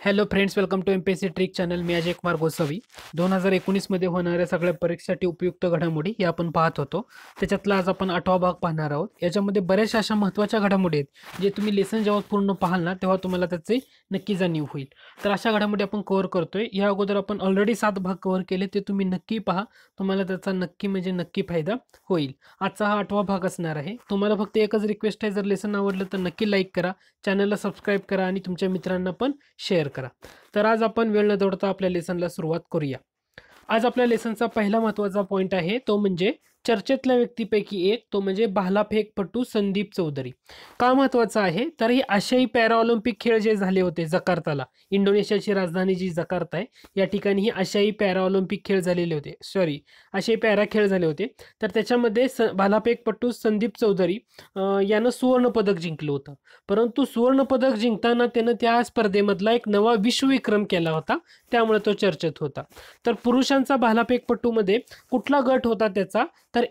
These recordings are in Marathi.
Hello friends, welcome to MPSC trick channel. मी अजय कुमार गोसावी. 2019 मध्ये होणाऱ्या सगळ्या परीक्षेसाठी उपयुक्त घडामोडी या आपण पाहत होतो. त्याच्यातला आज आपण 8वा भाग पाहणार आहोत. याच्यामध्ये बऱ्याचशा अशा महत्त्वाच्या घडामोडी आहेत जे तुम्ही लेसन जेव्हा पूर्ण पाहाल ना तेव्हा तुम्हाला त्याचे नक्की जाणीव होईल. तर अशा घडामोडी आपण कव्हर करतोय. या अगोदर आपण ऑलरेडी 7 भाग कव्हर केले, ते तुम्ही नक्की पहा. तुम्हाला त्याचा नक्की फायदा होईल. आजचा हा 8वा भाग असणार आहे. तुम्हाला फक्त एकच रिक्वेस्ट आहे, जर लेसन आवडलं तर नक्की लाईक करा, चॅनलला सबस्क्राईब करा आणि तुमच्या मित्रांना पण शेअर करा. तर आज आपण वेळ न दौडता आपल्या लेसनला सुरुवात करूया. आज आपल्या लेसनचा पहिला महत्त्वाचा पॉईंट आहे तो म्हणजे चर्चेतल्या व्यक्तीपैकी एक, तो म्हणजे भालाफेकपटू संदीप चौधरी. का महत्त्वाचा आहे तर ही आशियाई पॅराऑलिम्पिक खेळ जे झाले होते जकार्ताला, इंडोनेशियाची राजधानी जी जकार्ता आहे या ठिकाणी ही आशियाई पॅराऑलिम्पिक खेळ झालेले होते, आशियाई पॅरा खेळ झाले होते. तर त्याच्यामध्ये भालाफेकपटू संदीप चौधरी यानं सुवर्णपदक जिंकलं होतं. परंतु सुवर्णपदक जिंकताना त्यानं त्या स्पर्धेमधला एक नवा विश्वविक्रम केला होता, त्यामुळे तो चर्चेत होता. तर पुरुषांचा भालाफेकपटूमध्ये कुठला गट होता त्याचा, तर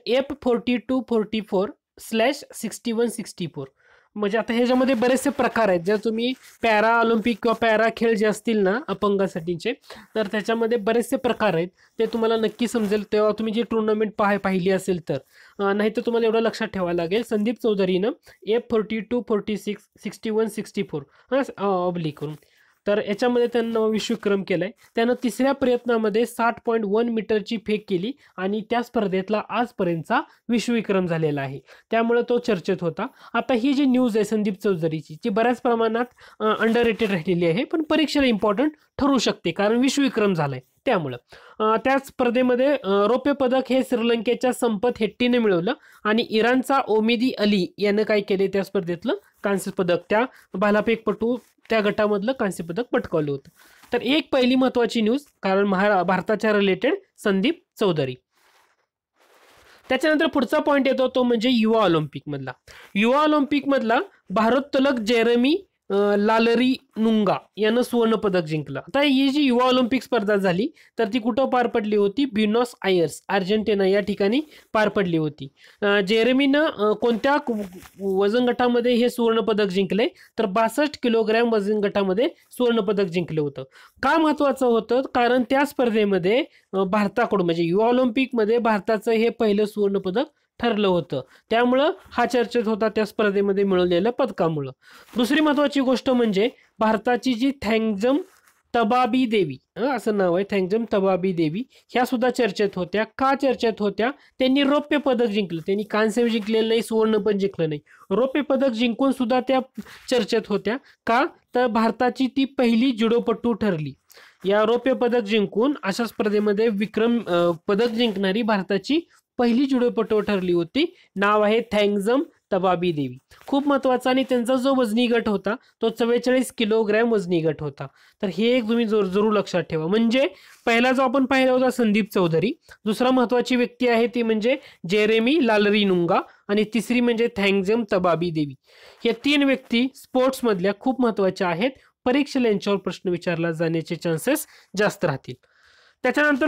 F4244/6164. म्हणजे आता ह्याच्यामध्ये बरेचसे प्रकार आहेत. जर तुम्ही पॅरा ऑलिम्पिक किंवा पॅरा खेळ जे असतील ना अपंगासाठीचे, तर त्याच्यामध्ये बरेचसे प्रकार आहेत. ते तुम्हाला नक्की समजेल तेव्हा तुम्ही जी टुर्नामेंट पाहिली असेल तर. नाही तर तुम्हाला एवढं लक्षात ठेवावं लागेल, संदीप चौधरीनं F4246/6164 ऑब्लिक करून, तर याच्यामध्ये त्यानं विश्वविक्रम केलाय. त्यानं तिसऱ्या प्रयत्नामध्ये 60.1 मीटरची फेक केली आणि त्या स्पर्धेतला आजपर्यंतचा विश्वविक्रम झालेला आहे, त्यामुळे तो चर्चेत होता. आता ही जी न्यूज आहे संदीप चौधरीची, जी बऱ्याच प्रमाणात अंडर रेटेड राहिलेली आहे, पण परीक्षेला इम्पॉर्टंट ठरू शकते कारण विश्वविक्रम झालाय. त्यामुळं त्या स्पर्धेमध्ये रौप्य पदक हे श्रीलंकेच्या संपत हेट्टीने मिळवलं आणि इराणचा ओमिदी अली यानं काय केले, त्या स्पर्धेतलं कांस्य पदक, त्या भालाफेकपटू त्या गटामधलं कांस्य पदक पटकावलं होतं. तर एक पहिली महत्वाची न्यूज, कारण भारताच्या रिलेटेड संदीप चौधरी. त्याच्यानंतर पुढचा पॉईंट येतो तो म्हणजे युवा ऑलिम्पिक मधला भारोत्तोलक जेरेमी लालरीनुंगा यानं सुवर्ण पदक जिंकलं. आता ही जी युवा ऑलिम्पिक स्पर्धा झाली तर ती कुठं पार पडली होती, ब्युनॉस आयर्स अर्जेंटिना या ठिकाणी पार पडली होती. जेरेमीनं कोणत्या वजन गटामध्ये हे सुवर्ण पदक जिंकले, तर 62 किलोग्रॅम वजन गटामध्ये सुवर्ण पदक जिंकलं होतं. का महत्वाचं होतं, कारण त्या स्पर्धेमध्ये भारताकडून म्हणजे युवा ऑलिम्पिक मध्ये भारताचं हे पहिलं सुवर्ण पदक ठरलं होतं, त्यामुळं हा चर्चेत होता त्या स्पर्धेमध्ये मिळवलेल्या पदकामुळं. दुसरी महत्वाची गोष्ट म्हणजे भारताची जी थँगजम तबाबी देवी, असं नाव आहे, थँगजम तबाबी देवी, ह्या सुद्धा चर्चेत होत्या. का चर्चेत होत्या, त्यांनी रौप्य पदक जिंकलं, त्यांनी कांस्य जिंकलेलं नाही, सुवर्ण पण जिंकलं नाही, रौप्य पदक जिंकून सुद्धा त्या चर्चेत होत्या. का तर भारताची ती पहिली जुडोपटू ठरली. या रौप्य पदक जिंकून अशा स्पर्धेमध्ये विक्रम पदक जिंकणारी भारताची पहिली जुडोपटू ठरली होती. नाव आहे थँगजम तबाबी देवी. खूप महत्वाचा. आणि त्यांचा जो वजनी गट होता तो 44 किलोग्रॅम वजनी गट होता. तर हे एक तुम्ही जरूर लक्षात ठेवा. म्हणजे पहिला जो आपण पाहिला होता संदीप चौधरी, दुसरा महत्वाची व्यक्ती आहे ती म्हणजे जेरेमी लालरीनुंगा, आणि तिसरी म्हणजे थँगजम तबाबी देवी. हे 3 व्यक्ती स्पोर्ट्स मधल्या खूप महत्वाच्या आहेत. परीक्षेला यांच्यावर प्रश्न विचारला जाण्याचे चान्सेस जास्त राहतील. त्याच्यानंतर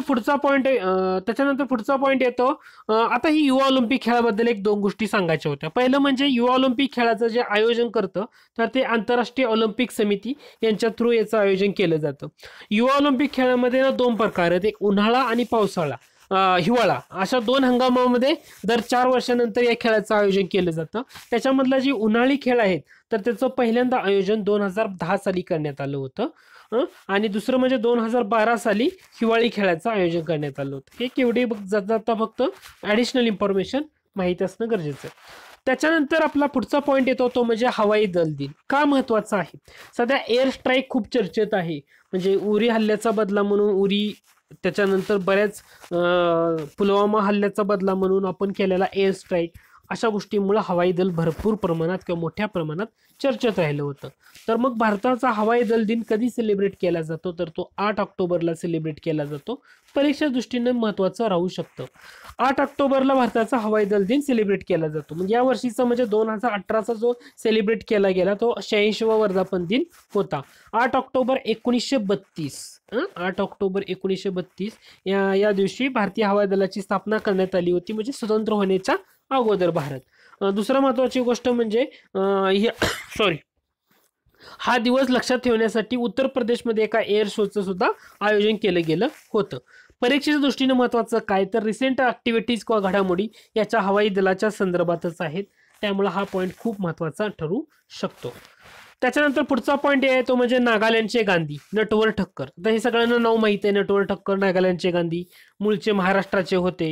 पुढचा पॉईंट येतो. आता ही युवा ऑलिम्पिक खेळाबद्दल 1-2 गोष्टी सांगायच्या होत्या. पहिलं म्हणजे युवा ऑलिम्पिक खेळाचं जे आयोजन करतं तर ते आंतरराष्ट्रीय ऑलिम्पिक समिती यांच्या थ्रू याचं आयोजन केलं जातं. युवा ऑलिम्पिक खेळामध्ये ना 2 प्रकार आहेत, एक उन्हाळा आणि पावसाळा, हिवाळा, अशा 2 हंगामामध्ये दर 4 वर्षानंतर या खेळाचं आयोजन केलं जातं. त्याच्यामधला जे उन्हाळी खेळ आहेत तर त्याचं पहिल्यांदा आयोजन 2010 साली करण्यात आलं होतं, आणि दुसरं म्हणजे 2012 साली हिवाळी खेळाचं आयोजन करण्यात आलं होतं. हे केवढे जाता फक्त ॲडिशनल इन्फॉर्मेशन माहिती असणं गरजेचं आहे. त्याच्यानंतर आपला पुढचा पॉईंट येतो तो म्हणजे हवाई दल दिन. का महत्वाचा आहे, सध्या एअर स्ट्राईक खूप चर्चेत आहे. म्हणजे उरी हल्ल्याचा बदला म्हणून उरी, त्याच्यानंतर बऱ्याच पुलवामा हल्ल्याचा बदला म्हणून आपण केलेला एअर स्ट्राईक, अशा गोष्टींमुळे हवाई दल भरपूर प्रमाणात किंवा मोठ्या प्रमाणात चर्चेत राहिलं होतं. तर मग भारताचा हवाई दल दिन कधी सेलिब्रेट केला जातो, तर तो 8 ऑक्टोबरला सेलिब्रेट केला जातो. परीक्षा दृष्टीने महत्वाचं राहू शकतं. 8 ऑक्टोबरला भारताचा हवाई दल दिन सेलिब्रेट केला जातो. म्हणजे या वर्षीचा म्हणजे 2018चा जो सेलिब्रेट केला गेला तो 86वा वर्धापन दिन होता. 8 ऑक्टोबर 1932, 8 ऑक्टोबर 1932 या दिवशी भारतीय हवाई दलाची स्थापना करण्यात आली होती, म्हणजे स्वतंत्र होण्याच्या अगोदर भारत. दुसरा महत्वाची गोष्ट म्हणजे हा दिवस लक्षात ठेवण्यासाठी उत्तर प्रदेशमध्ये एका एअर शोचं सुद्धा आयोजन केलं गेलं होतं. परीक्षेच्या दृष्टीने महत्त्वाचं काय तर रिसेंट ॲक्टिव्हिटीज किंवा घडामोडी याच्या हवाई दलाच्या संदर्भातच आहेत, त्यामुळे हा पॉईंट खूप महत्त्वाचा ठरू शकतो. त्याच्यानंतर पुढचा पॉईंट आहे तो म्हणजे नागालँडचे गांधी नटवर ठक्कर. तर हे सगळ्यांना नाव माहिती आहे, नटवर ठक्कर नागालँडचे गांधी मूळचे महाराष्ट्राचे होते.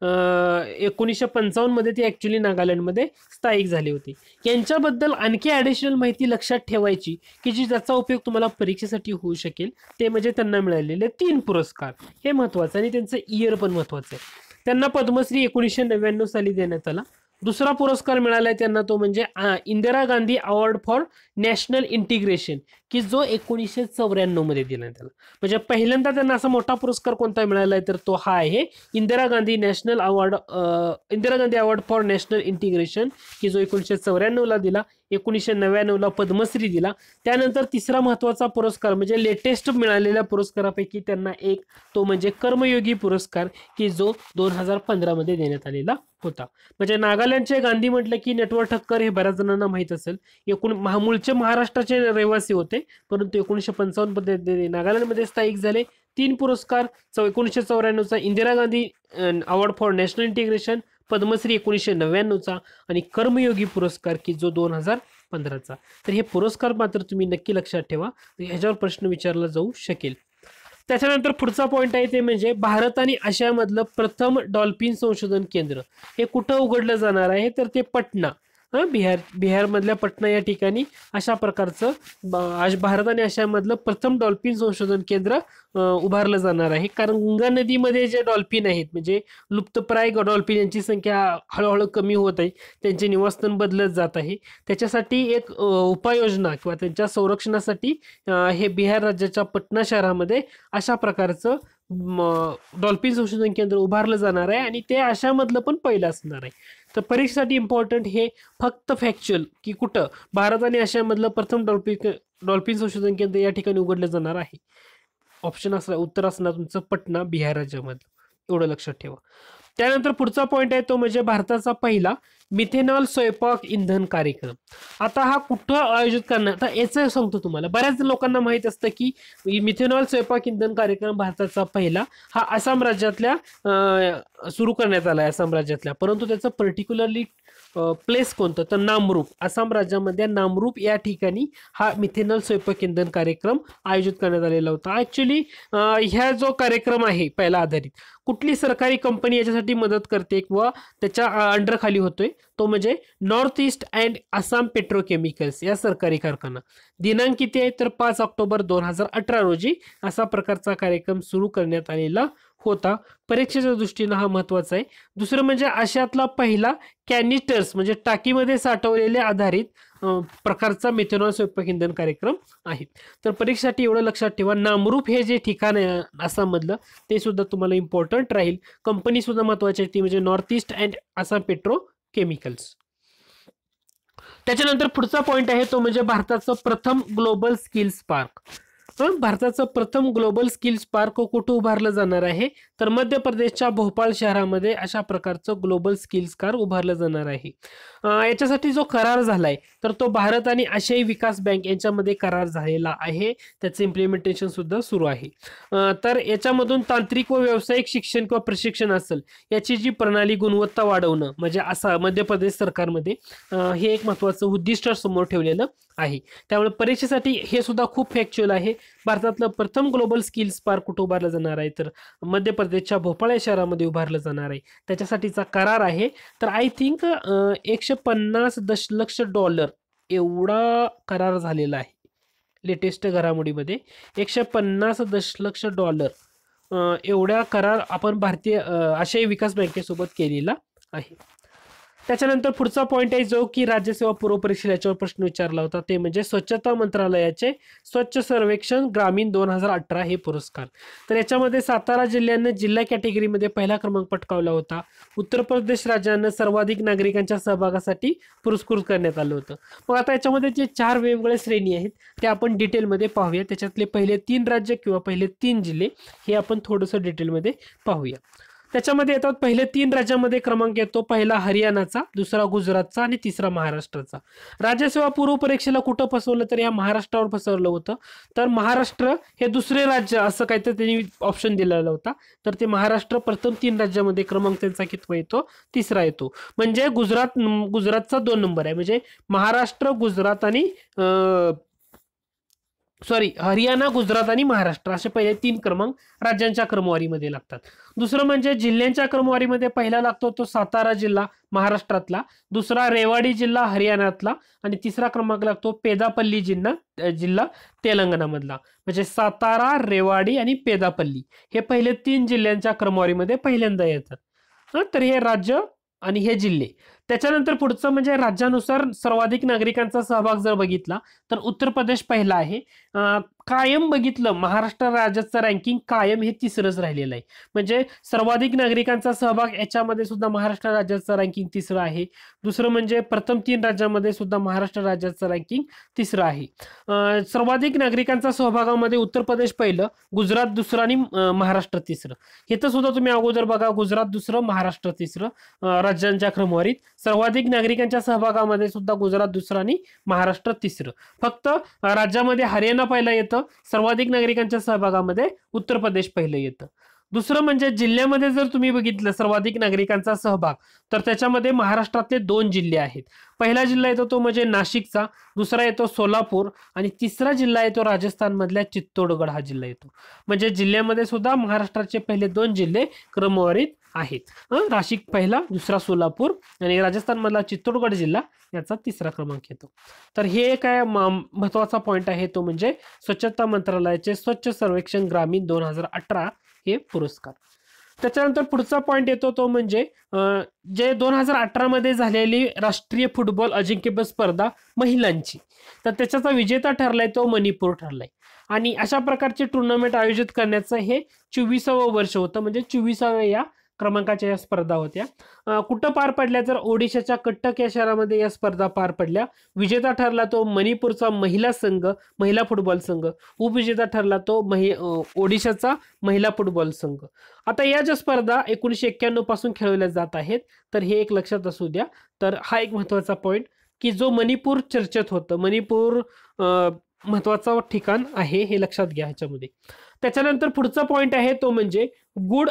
1955 मध्ये ते ॲक्च्युली नागालँडमध्ये स्थायिक झाले होते. यांच्याबद्दल आणखी ॲडिशनल माहिती लक्षात ठेवायची की जी ज्याचा उपयोग तुम्हाला परीक्षेसाठी होऊ शकेल ते म्हणजे त्यांना मिळालेले 3 पुरस्कार, हे महत्त्वाचं आणि त्यांचं इयर पण महत्त्वाचं आहे. त्यांना पद्मश्री 1999 साली देण्यात आला. दुसरा पुरस्कार मिळालाय त्यांना तो म्हणजे Indira Gandhi award for national integration की जो 1994 मध्ये देण्यात आला. म्हणजे पहिल्यांदा त्यांना असा मोठा पुरस्कार कोणता मिळालाय तर तो हा आहे Indira Gandhi award for national integration की जो 1994 ला दिला, 1999 ला पद्मश्री दिला. त्यानंतर तिसरा महत्त्वाचा पुरस्कार म्हणजे लेटेस्ट मिळालेल्या पुरस्कारापैकी त्यांना एक तो म्हणजे कर्मयोगी पुरस्कार की जो 2015 मध्ये देण्यात आलेला होता. म्हणजे नागालँडचे गांधी म्हटलं की नटवर ठक्कर हे बऱ्याच जणांना माहीत असेल. मूळचे महाराष्ट्राचे रहिवासी होते परंतु 1955 मध्ये नागालँडमध्ये स्थायिक झाले. 3 पुरस्कार 1994चा Indira Gandhi award for national integration, Padmashri 1999चा आणि कर्मयोगी पुरस्कार की जो 2015चा. तर हे पुरस्कार मात्र तुम्ही नक्की लक्षात ठेवा, ह्याच्यावर प्रश्न विचारला जाऊ शकेल. त्याच्यानंतर पुढचा पॉईंट आहे ते म्हणजे भारत आणि आशियामधलं प्रथम डॉल्फिन संशोधन केंद्र हे कुठं उघडलं जाणार आहे तर ते पटना, बिहारमधल्या पटना या ठिकाणी अशा प्रकारचं भारत आणि आशियामधलं प्रथम डॉल्फिन संशोधन केंद्र उभारलं जाणार आहे. कारण गंगा नदीमध्ये जे डॉल्फिन आहेत म्हणजे लुप्तप्राय डॉल्फिन यांची संख्या हळूहळू कमी होत आहे, त्यांचे निवासस्थान बदलत जात आहे. त्याच्यासाठी एक उपाययोजना किंवा त्यांच्या संरक्षणासाठी हे बिहार राज्याच्या पटना शहरामध्ये अशा प्रकारचं डॉल्फिन संशोधन केंद्र उभारलं जाणार आहे आणि ते आशियामधलं पण पहिलं असणार आहे. तर परीक्षेसाठी इम्पॉर्टंट हे फक्त फॅक्च्युअल की कुठं भारत आणि आशियामधलं प्रथम डॉल्फिन संशोधन केंद्र या ठिकाणी उघडलं जाणार आहे. ऑप्शन असणार, उत्तर असणार तुमचं पटना बिहार राज्यामध्ये, एवढं लक्षात ठेवा. त्यानंतर पुढचा पॉईंट आहे तो म्हणजे भारताचा पहिला मिथेनॉल स्वयंपाक इंधन कार्यक्रम. आता हा कुठं आयोजित करण्यात, आता याचं सांगतो तुम्हाला. बऱ्याच लोकांना माहीत असतं की मिथेनॉल स्वयंपाक इंधन कार्यक्रम भारताचा पहिला हा आसाम राज्यातल्या सुरू करण्यात आला आहे आसाम राज्यातल्या, परंतु त्याचं पर्टिक्युलरली प्लेस कोणतं तर नामरूप, आसाम राज्यामध्ये नामरूप या ठिकाणी हा मिथेनॉल स्वयंपाक इंधन कार्यक्रम आयोजित करण्यात आलेला होता. ॲक्च्युली ह्या जो कार्यक्रम आहे पहिला आधारित कुठली सरकारी कंपनी याच्यासाठी मदत करते किंवा त्याच्या अंडर खाली होतोय तो म्हणजे north east and Assam petrochemicals या सरकारी कारखाना. दिनांक किती आहे तर 5 ऑक्टोबर 2018 रोजी असा प्रकारचा कार्यक्रम सुरू करण्यात आलेला होता. परीक्षेच्या दृष्टीनं हा महत्त्वाचा आहे. दुसरं म्हणजे आशियातला पहिला कॅनिस्टर्स म्हणजे टाकीमध्ये साठवलेले आधारित प्रकारचा मिथेनॉल स्वयंपाक इंधन कार्यक्रम आहे. तर परीक्षेसाठी एवढं लक्षात ठेवा, नामरूप हे जे ठिकाण आहे आसाममधलं ते सुद्धा तुम्हाला इम्पॉर्टंट राहील. कंपनी सुद्धा महत्त्वाची आहे ती म्हणजे north east and Assam petrochemicals. त्याच्यानंतर पुढचा पॉईंट आहे तो म्हणजे भारताचं प्रथम ग्लोबल स्किल्स पार्क. भारताचं प्रथम ग्लोबल स्किल्स पार्क कुठं उभारलं जाणार आहे तर मध्य प्रदेशच्या भोपाळ शहरामध्ये अशा प्रकारचं ग्लोबल स्किल्स पार्क उभारलं जाणार आहे. याच्यासाठी जो करार झालाय तर तो भारत आणि आशियाई विकास बँक यांच्यामध्ये करार झालेला आहे. त्याचं इम्प्लिमेंटेशन सुद्धा सुरू आहे. तर याच्यामधून तांत्रिक व व्यावसायिक शिक्षण किंवा प्रशिक्षण असेल याची जी प्रणाली गुणवत्ता वाढवणं म्हणजे असं मध्य प्रदेश सरकारमध्ये हे एक महत्त्वाचं उद्दिष्ट समोर ठेवलेलं आहे. त्यामुळे परीक्षेसाठी हे सुद्धा खूप फॅक्च्युअल आहे. भारतातलं प्रथम ग्लोबल स्किल्स पार्क कुठं उभारलं जाणार आहे तर मध्य प्रदेशच्या भोपाळ शहरामध्ये उभारलं जाणार आहे. त्याच्यासाठीचा करार आहे. तर आय थिंक $150 दशलक्ष एवढा करार झालेला आहे. लेटेस्ट घडामोडीमध्ये $150 दशलक्ष एवढ्या करार आपण भारतीय आशियाई विकास बँकेसोबत केलेला आहे. त्याच्यानंतर पुढचा पॉईंट आहे जो की राज्यसेवा पूर्व परीक्षेला याच्यावर प्रश्न विचारला होता ते म्हणजे स्वच्छता मंत्रालयाचे स्वच्छ सर्वेक्षण ग्रामीण 2018 हे पुरस्कार. तर याच्यामध्ये सातारा जिल्ह्याने जिल्हा कॅटेगरीमध्ये पहिला क्रमांक पटकावला होता. उत्तर प्रदेश राज्यानं सर्वाधिक नागरिकांच्या सहभागासाठी पुरस्कृत करण्यात आलं होतं. मग आता याच्यामध्ये जे 4 वेगवेगळ्या श्रेणी आहेत ते आपण डिटेलमध्ये पाहूया. त्याच्यातले पहिले 3 राज्य किंवा पहिले 3 जिल्हे हे आपण थोडंसं डिटेलमध्ये पाहूया. त्याच्यामध्ये येतात पहिले 3 राज्यामध्ये क्रमांक येतो, पहिला हरियाणाचा, दुसरा गुजरातचा आणि तिसरा महाराष्ट्राचा. राज्यसेवा पूर्व परीक्षेला कुठं फसवलं तर या महाराष्ट्रावर फसवलं होतं. तर महाराष्ट्र हे दुसरे राज्य असं काहीतरी त्यांनी ऑप्शन दिलेला होता. तर ते महाराष्ट्र प्रथम 3 राज्यामध्ये क्रमांक त्यांचा कितवा येतो, तिसरा येतो. म्हणजे गुजरातचा 2 नंबर आहे. म्हणजे महाराष्ट्र, गुजरात आणि हरियाणा, गुजरात आणि महाराष्ट्र असे पहिले 3 क्रमांक राज्यांच्या क्रमवारीमध्ये लागतात. दुसरं म्हणजे जिल्ह्यांच्या क्रमवारीमध्ये पहिला लागतो तो सातारा जिल्हा महाराष्ट्रातला, दुसरा रेवाडी जिल्हा हरियाणातला आणि तिसरा क्रमांक लागतो पेदापल्ली जिल्हा तेलंगणामधला. म्हणजे सातारा, रेवाडी आणि पेदापल्ली हे पहिले 3 जिल्ह्यांच्या क्रमवारीमध्ये पहिल्यांदा येतात. तर हे राज्य आणि हे जिल्हे. त्याच्यानंतर पुढचं म्हणजे राज्यानुसार सर्वाधिक नागरिकांचा सहभाग जर बघितला तर उत्तर प्रदेश पहिला आहे. कायम बघितलं महाराष्ट्र राज्याचं रँकिंग कायम हे तिसरंच राहिलेलं आहे. म्हणजे सर्वाधिक नागरिकांचा सहभाग याच्यामध्ये सुद्धा महाराष्ट्र राज्याचं रँकिंग तिसरं आहे. दुसरं म्हणजे प्रथम 3 राज्यामध्ये सुद्धा महाराष्ट्र राज्याचं रँकिंग तिसरं आहे. सर्वाधिक नागरिकांचा सहभागामध्ये उत्तर प्रदेश पहिलं, गुजरात दुसरं आणि महाराष्ट्र तिसरं. हे तर सुद्धा तुम्ही अगोदर बघा, गुजरात दुसरं, महाराष्ट्र तिसरं राज्यांच्या क्रमवारीत. सर्वाधिक नागरिकांच्या सहभागामध्ये सुद्धा गुजरात दुसरं आणि महाराष्ट्र तिसरं. फक्त राज्यामध्ये हरियाणा पहिला येतं, सर्वाधिक नागरिकांच्या सहभागामध्ये उत्तर प्रदेश पहिलं येतं. दुसरं म्हणजे जिल्ह्यामध्ये जर तुम्ही बघितलं सर्वाधिक नागरिकांचा सहभाग तर त्याच्यामध्ये महाराष्ट्रातले 2 जिल्हे आहेत. पहिला जिल्हा येतो तो म्हणजे नाशिकचा, दुसरा येतो सोलापूर आणि तिसरा जिल्हा येतो राजस्थान मधल्या चित्तोडगड हा जिल्हा येतो. म्हणजे जिल्ह्यामध्ये सुद्धा महाराष्ट्राचे पहिले 2 जिल्हे क्रमवारीत आहेत. नाशिक पहिला, दुसरा सोलापूर आणि राजस्थान मधला चित्तोडगड जिल्हा याचा तिसरा क्रमांक येतो. तर हे काय महत्वाचा पॉइंट आहे तो म्हणजे स्वच्छता मंत्रालयाचे स्वच्छ सर्वेक्षण ग्रामीण 2018 हे पुरस्कार. त्याच्यानंतर पुढचा पॉइंट येतो तो म्हणजे जे 2018 मध्ये झालेली राष्ट्रीय फुटबॉल अजिंक्यपद स्पर्धा महिलांची, तर त्याच्याचा विजेता ठरलाय तो मणिपूर ठरलाय. आणि अशा प्रकारचे टुर्नामेंट आयोजित करण्याचं हे 24वं वर्ष होतं. म्हणजे 24व्या या क्रमांकाच्या या स्पर्धा होत्या. कुठं पार पडल्या तर ओडिशाच्या कट्टक या शहरामध्ये या स्पर्धा पार पडल्या. विजेता ठरला तो मणिपूरचा महिला संघ, महिला फुटबॉल संघ. उपविजेता ठरला तो ओडिशाचा महिला फुटबॉल संघ. आता या ज्या स्पर्धा 1991 पासून खेळवल्या जात आहेत तर हे एक लक्षात असू द्या. तर हा एक महत्वाचा पॉइंट की जो मणिपूर चर्चेत होतं, मणिपूर महत्वाचा ठिकाण आहे हे लक्षात घ्या ह्याच्यामध्ये. त्याच्यानंतर पुढचा पॉइंट आहे तो म्हणजे गुड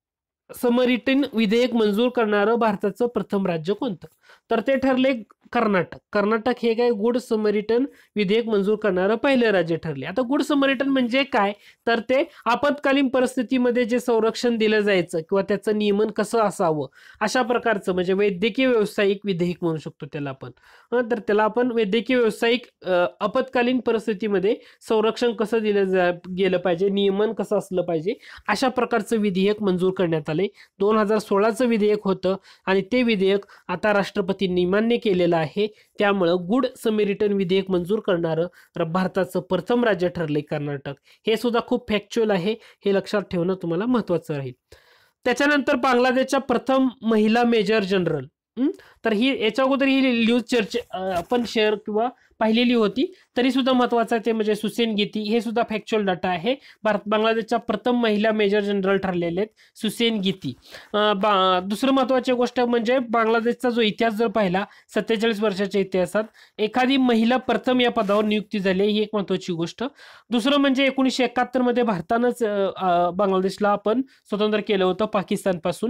समरिटन विधेयक मंजूर करणारं भारताचं प्रथम राज्य कोणतं, तर ते ठरले कर्नाटक. कर्नाटक हे काय गुड समरिटन विधेयक मंजूर करणारं पहिलं राज्य ठरले. आता गुड समरिटन म्हणजे काय तर ते आपत्कालीन परिस्थितीमध्ये जे संरक्षण दिलं जायचं किंवा त्याचं नियमन कसं असावं अशा प्रकारचं म्हणजे वैद्यकीय व्यावसायिक विधेयक म्हणू शकतो त्याला आपण. तर त्याला आपण वैद्यकीय व्यावसायिक आपत्कालीन परिस्थितीमध्ये संरक्षण कसं दिलं गेलं पाहिजे, नियमन कसं असलं पाहिजे अशा प्रकारचं विधेयक मंजूर करण्यात आले. 2016चं विधेयक होतं आणि ते विधेयक आता राष्ट्रपतींनी मान्य केलेलं आहे. त्यामुळं गुड समरिटन विधेयक मंजूर करणारं भारताचं प्रथम राज्य ठरले कर्नाटक. हे सुद्धा खूप फॅक्च्युअल आहे, हे लक्षात ठेवणं तुम्हाला महत्वाचं राहील. त्याच्यानंतर बांगलादेशच्या प्रथम महिला मेजर जनरल, तर ही याच्या अगोदर ही न्यूज आपण शेअर किंवा पाहिलेली होती तरी सुद्धा महत्वाचं आहे ते म्हणजे सुसेन गीती. हे सुद्धा फॅक्च्युअल डाटा आहे. बांगलादेशच्या प्रथम महिला मेजर जनरल ठरलेले आहेत सुसेन गीती. दुसरं महत्वाची गोष्ट म्हणजे बांगलादेशचा जो इतिहास जर पाहिला 47 वर्षाच्या इतिहासात एखादी महिला प्रथम या पदावर नियुक्ती झाली ही एक महत्वाची गोष्ट. दुसरं म्हणजे 1971 मध्ये भारतानंच बांगलादेशला आपण स्वतंत्र केलं होतं पाकिस्तानपासून.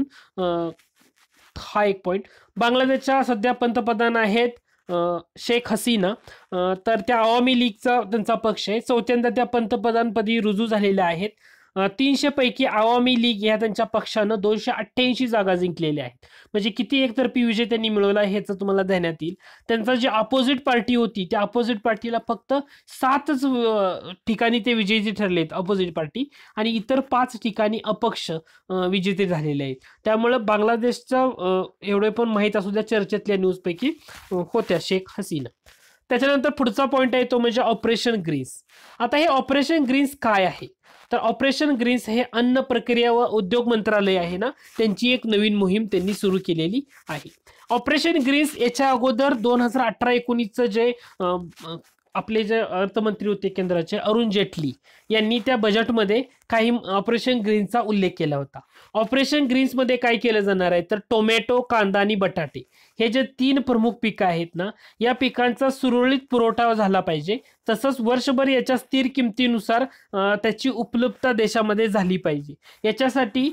हा एक पॉइंट. बांगलादेशच्या सध्या पंतप्रधान आहेत शेख हसीना. तर त्या अवामी लीगचा त्यांचा पक्ष आहे. चौथ्यांदा त्या पंतप्रधानपदी रुजू झालेल्या आहेत. 300 पैकी अवामी लीग या त्यांच्या पक्षानं 288 जागा जिंकलेल्या आहेत. म्हणजे किती एकतर्फी विजय त्यांनी मिळवला ह्याचं तुम्हाला ध्यानात येईल. त्यांचा जी अपोजिट पार्टी होती त्या अपोजिट पार्टीला फक्त 7च ठिकाणी ते विजेते ठरलेत अपोजिट पार्टी आणि इतर 5 ठिकाणी अपक्ष विजेते झालेले आहेत. त्यामुळं बांगलादेशचं एवढे पण माहीत असू द्या चर्चेतल्या न्यूज पैकी होत्या शेख हसीना. त्याच्यानंतर पुढचा पॉइंट आहे तो म्हणजे ऑपरेशन ग्रीन्स. आता हे ऑपरेशन ग्रीन्स काय आहे तर ऑपरेशन ग्रीन्स हे अन्न प्रक्रिया व उद्योग मंत्रालय आहे ना त्यांची एक नवीन मोहीम त्यांनी सुरू केलेली आहे. ऑपरेशन ग्रीन्स याच्या अगोदर 2018-19चं जे आपले जे अर्थमंत्री होते केंद्राचे अरुण जेटली यांनी त्या बजेटमध्ये काही ऑपरेशन ग्रीन्सचा उल्लेख केला होता. ऑपरेशन ग्रीन्समध्ये काय केलं जाणार आहे तर टोमॅटो, कांदा आणि बटाटे हे जे 3 प्रमुख पिकं आहेत ना, या पिकांचा सुरळीत पुरवठा झाला पाहिजे. तसंच वर्षभर याच्या स्थिर किमतीनुसार त्याची उपलब्धता देशामध्ये झाली पाहिजे. याच्यासाठी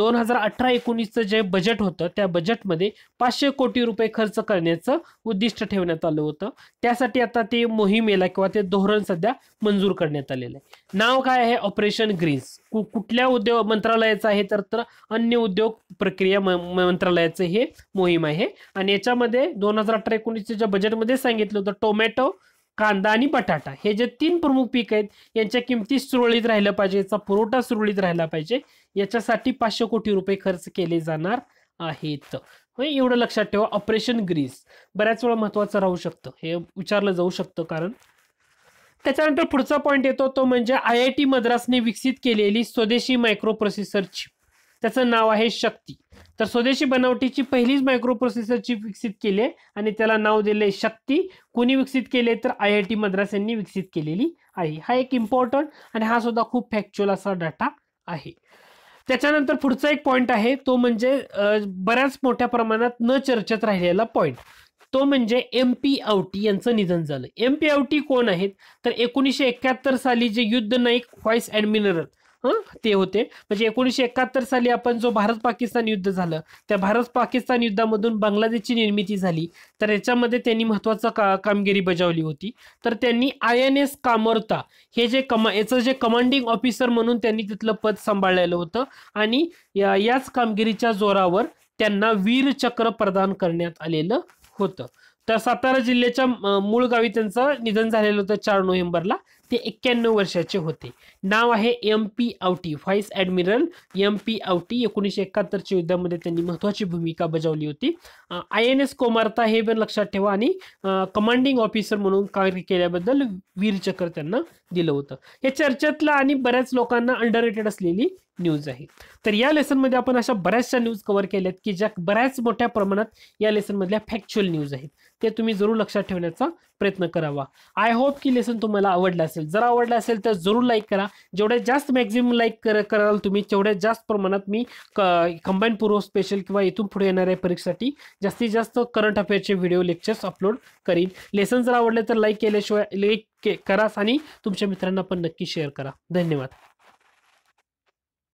2018-19चं जे बजेट होतं त्या बजेटमध्ये 500 कोटी रुपये खर्च करण्याचं उद्दिष्ट ठेवण्यात आलं होतं. त्यासाठी आता ते मोहिमेला किंवा ते धोरण सध्या मंजूर करण्यात आलेलं आहे. नाव काय आहे ऑपरेशन ग्रीन्स. कुठल्या उद्योग मंत्रालयाचं आहे तर अन्न उद्योग प्रक्रिया मंत्रालयाचं हे मोहीम आहे. आणि याच्यामध्ये 2018-19च्या ज्या बजेटमध्ये सांगितलं होतं टोमॅटो, कांदा आणि बटाटा हे जे 3 प्रमुख पीक आहेत यांच्या किमती सुरळीत राहिलं पाहिजे, याचा पुरवठा सुरळीत राहिला पाहिजे, याच्यासाठी 500 कोटी रुपये खर्च केले जाणार आहेत. एवढं लक्षात ठेवा. ऑपरेशन ग्रीन्स बऱ्याच वेळा महत्वाचं राहू शकतं, हे विचारलं जाऊ शकतं. कारण त्याच्यानंतर पुढचा पॉईंट येतो तो म्हणजे IIT मद्रासने विकसित केलेली स्वदेशी मायक्रो प्रोसेसर चिप. त्याचं नाव आहे शक्ती. तर स्वदेशी बनावटीची पहिलीच मायक्रो प्रोसेसर चिप विकसित केली आहे आणि त्याला नाव दिले शक्ती. कोणी विकसित केले तर IIT मद्रास यांनी विकसित केलेली आहे. हा एक इम्पॉर्टंट आणि हा सुद्धा खूप फॅक्च्युअल असा डाटा आहे. त्याच्यानंतर पुढचा एक पॉईंट आहे तो म्हणजे बऱ्याच मोठ्या प्रमाणात न चर्चेत राहिलेला पॉईंट, तो म्हणजे MP आवटी यांचं निधन झालं. MP आवटी कोण आहेत तर 1971 साली जे युद्ध नाईक व्हाईस ॲडमिरल ते होते. म्हणजे 1971 साली आपण जो भारत पाकिस्तान युद्ध झालं त्या भारत पाकिस्तान युद्धामधून बांगलादेशची निर्मिती झाली. तर याच्यामध्ये त्यांनी महत्वाचं कामगिरी बजावली होती. तर त्यांनी INS कामोर्ता हे जे याचं जे कमांडिंग ऑफिसर म्हणून त्यांनी तिथलं पद सांभाळलेलं होतं आणि याच कामगिरीच्या जोरावर त्यांना वीरचक्र प्रदान करण्यात आलेलं होतं. तर सातारा जिल्ह्याच्या मूळ गावी त्यांचं निधन झालेलं होतं 4 नोव्हेंबरला. ते 91 वर्षाचे होते. नाव आहे MP Awati, vice admiral MP Awati. 1971च्या युद्धामध्ये त्यांनी महत्वाची भूमिका बजावली होती. INS कोमार्ता हे पण लक्षात ठेवा आणि कमांडिंग ऑफिसर म्हणून कार्य केल्याबद्दल वीरचक्र त्यांना दिलं होतं. हे चर्चेतलं आणि बऱ्याच लोकांना अंडररेटेड असलेली न्यूज आहे. तर या लेसनमध्ये आपण अशा बऱ्याचशा न्यूज कव्हर केल्यात की ज्या बऱ्याच मोठ्या प्रमाणात या लेसनमधल्या फॅक्च्युअल न्यूज आहेत. ते तुम्ही जरूर लक्षात ठेवण्याचा प्रयत्न करावा. आय होप की लेसन तुम्हाला आवडलं असेल. जर आवडलं असेल तर जरूर लाईक करा. जेवढ्यात जास्त मॅक्झिमम लाईक कराल तुम्ही तेवढ्यात जास्त प्रमाणात मी कंबाईन पूर्व स्पेशल किंवा इथून पुढे येणाऱ्या परीक्षेसाठी जास्तीत जास्त करंट अफेअरचे व्हिडिओ लेक्चर्स अपलोड करीन. लेसन जर आवडले तर लाईक केल्याशिवाय लाईक करा आणि तुमच्या मित्रांना पण नक्की शेअर करा. धन्यवाद.